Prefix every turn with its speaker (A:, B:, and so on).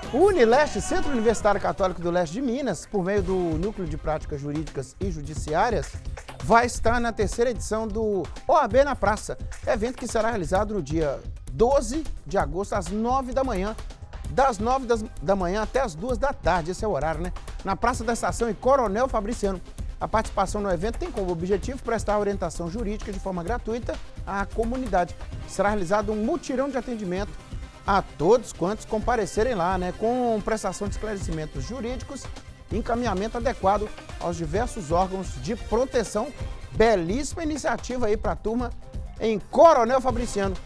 A: O Unileste, Centro Universitário Católico do Leste de Minas, por meio do Núcleo de Práticas Jurídicas e Judiciárias, vai estar na terceira edição do OAB na Praça, evento que será realizado no dia 12 de agosto, às 9 da manhã, das 9 da manhã até as 2 da tarde, esse é o horário, né? Na Praça da Estação, em Coronel Fabriciano. A participação no evento tem como objetivo prestar orientação jurídica de forma gratuita à comunidade. Será realizado um mutirão de atendimento a todos quantos comparecerem lá, né, com prestação de esclarecimentos jurídicos e encaminhamento adequado aos diversos órgãos de proteção. Belíssima iniciativa aí para a turma em Coronel Fabriciano.